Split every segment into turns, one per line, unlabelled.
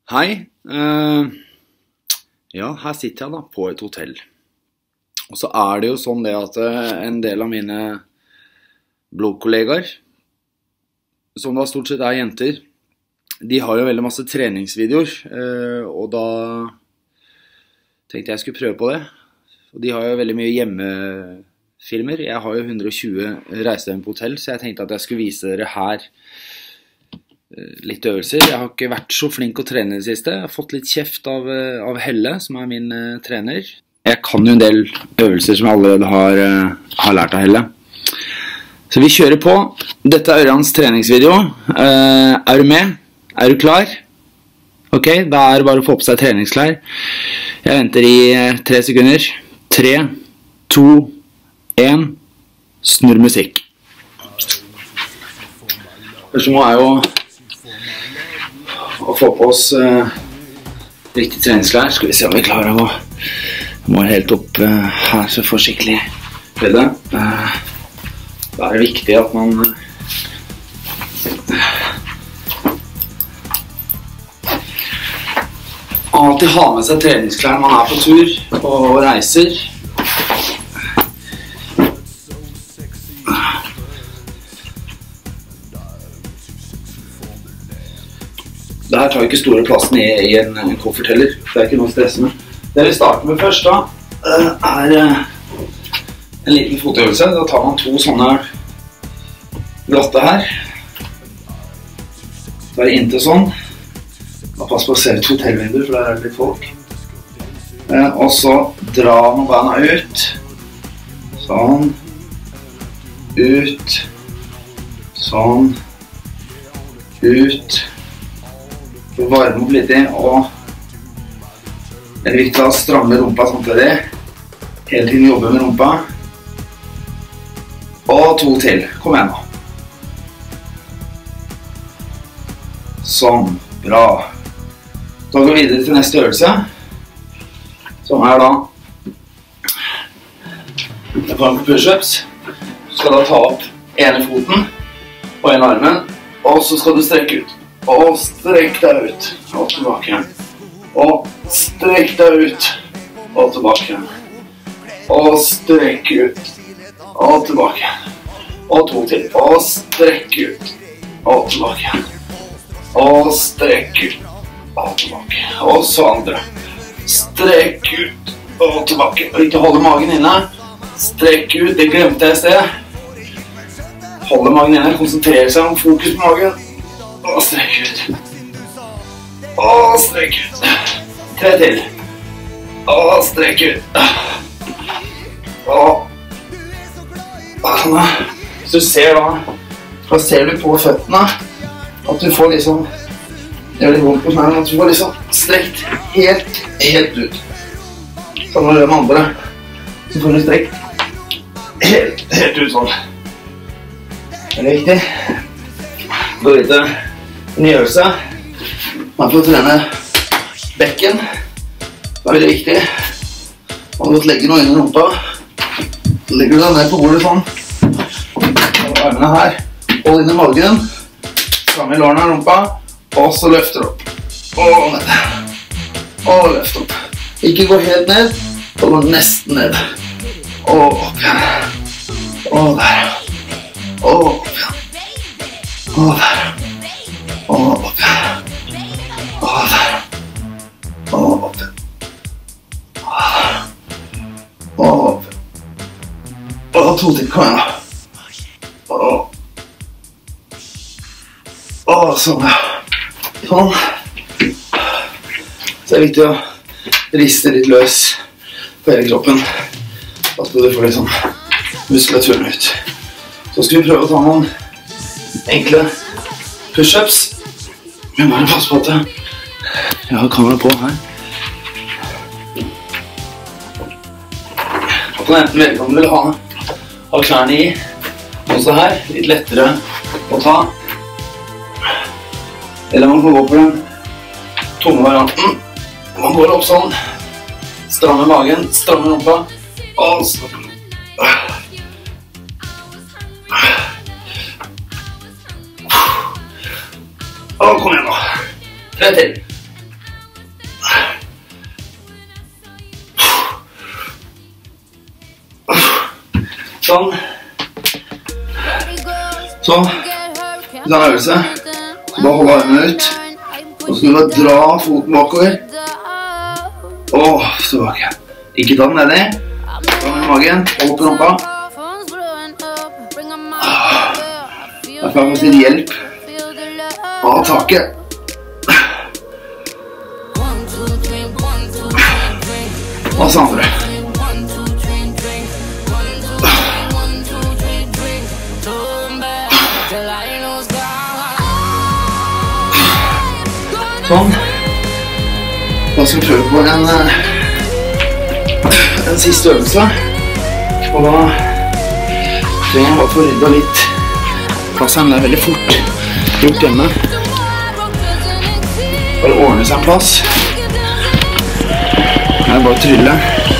Hei, ja, her sitter jeg da på et hotell. Og så er det jo sånn det at en del av mine bloggkollegaer, som da stort sett er jenter, de har jo veldig masse treningsvideoer, og da tenkte jeg skulle prøve på det. Og de har jo veldig mye hjemmefilmer. Jeg har jo 120 reisedøgn på hotell, så jeg tenkte at jeg skulle vise dere her litt øvelser. Jeg har ikke vært så flink å trene i det siste. Jeg har fått litt kjeft av Helle, som er min trener. Jeg kan jo en del øvelser som jeg allerede har lært av Helle. Så vi kjører på. Dette er Ørjans treningsvideo. Er du med? Er du klar? Ok, da er det bare å få på seg treningsklær. Jeg venter i 3 sekunder. 3, 2, 1. Snurr musikk. Først må jeg jo å få på oss riktig treningsklær. Skal vi se om vi klarer å gå. Jeg må helt opp her så får skikkelig bredde. Da er det viktig at man alltid har med seg treningsklær når man er på tur og reiser. Det her tar ikke store plassen i en koffert heller. Det er ikke noe å stresse med. Det vi starter med først da, er en liten fotøvelse. Da tar man 2 sånne glatte her. Da er det inntil sånn. Da pass på å se et hotellvindu, for der er det litt folk. Og så drar man beina ut. Sånn. Ut. Sånn. Ut. Varme opp litt i, og det er viktig å stramme rumpa samtidig. Hele tiden jobbe med rumpa. Og 2 til. Kom igjen nå. Sånn. Bra. Da går vi videre til neste øvelse. Som er da en form for push-ups. Du skal da ta opp ene foten og ene armen, og så skal du strekke ut. Og strekk deg ut, og tilbake igjen. Og strekk deg ut, og tilbake igjen. Og strekk ut, og tilbake igjen. Og 2 til. Og strekk ut, og tilbake igjen. Og strekk ut, og tilbake. Og så andre. Strekk ut, og tilbake. Og ikke holde magen inne. Strekk ut, det glemte jeg i sted. Holde magen inne, konsentrere seg om fokus på magen. Og strekk ut. Og strekk ut. 3 til. Og strekk ut. Og hvis du ser da, plasserer du på føttene, at du får liksom, det gjør litt vondt på knærne, at du får liksom strekt helt ut. Så når du gjør med andre, så får du strekt helt ut sånn. Det er viktig. Gå litt ny øvelse. Man får trene bekken. Det er veldig viktig. Man har godt legge noe inn i rumpa. Så legger du deg ned på bordet sånn. Og armene her. Hold inn i magen. Stram i lårene av rumpa. Og så løfter opp. Og ned. Og løft opp. Ikke gå helt ned. Og gå nesten ned. Og opp igjen. Og der. Og opp igjen. Og der. Og opp igjen. Og der. Og opp igjen. Og opp igjen. Og 2 til. Kom igjen da. Og sånn ja. Sånn. Så er det viktig å riste litt løs på hele kroppen. Pass på at du får litt sånn muskulaturen ut. Så skal vi prøve å ta noen enkle push-ups. Vi må bare passe på at jeg har kamera på her. Da kan enten velge om du vil ha klærne i. Også her, litt lettere å ta. Eller man kan gå på den tunge varianten. Man går opp sånn. Stramme magen, stramme rumpa. Og så kom igjen nå. 3 til. Sånn. Så, hvis han øvelse, så bare holde armene ut. Og så skal du bare dra foten bakover. Og tilbake. Ikke ta den nedi. Ta den i magen, hold på rumpa. Jeg får faktisk litt hjelp av taket. Og så andre. Sånn. Da skal vi prøve på en siste øvelse. Og da trenger jeg bare få ryddet litt plassen. Det er veldig fort gjort hjemme. Bare ordne seg en plass. Det er bare å trylle.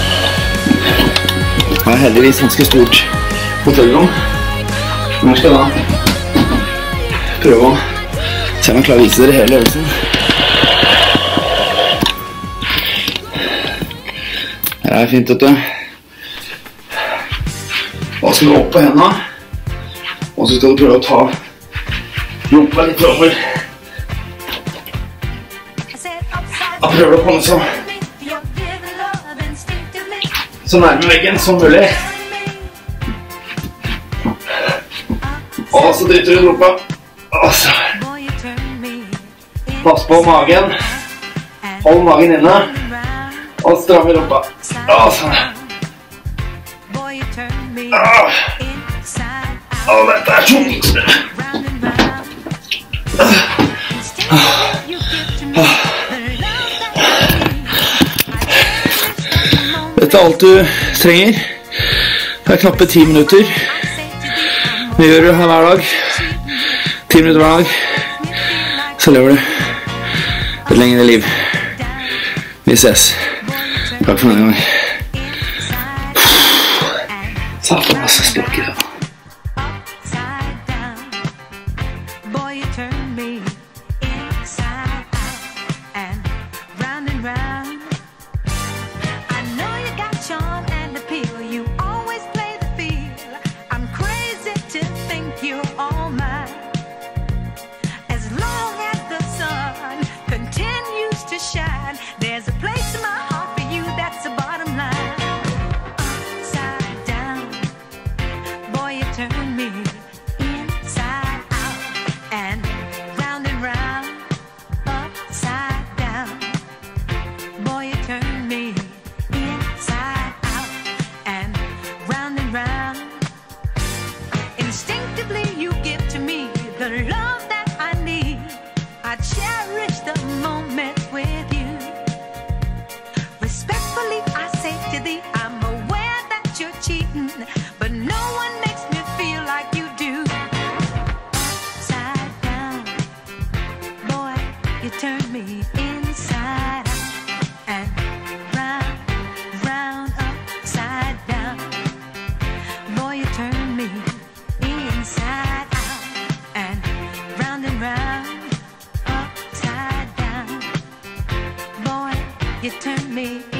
Det er heldigvis ganske stort hotellrom. Nå skal jeg da prøve å se om jeg klarer å vise dere hele øvelsen. Her er fint, vet du. Da skal du opp på hendene. Og så skal du prøve å ta rumpa litt over. Da prøver du å komme så nærme veggen som mulig. Og så dytter du rumpa. Og så pass på magen. Hold magen inne. Og stram i rumpa. Og sånn. Å, dette er tungt. Dette er alt du trenger. Det er knappe 10 minutter. Det gjør du her hver dag. 10 minutter hver dag. Så lever du et lengre liv. Vi ses. Takk for denne gang. Satan, masse stokker her.
You turn me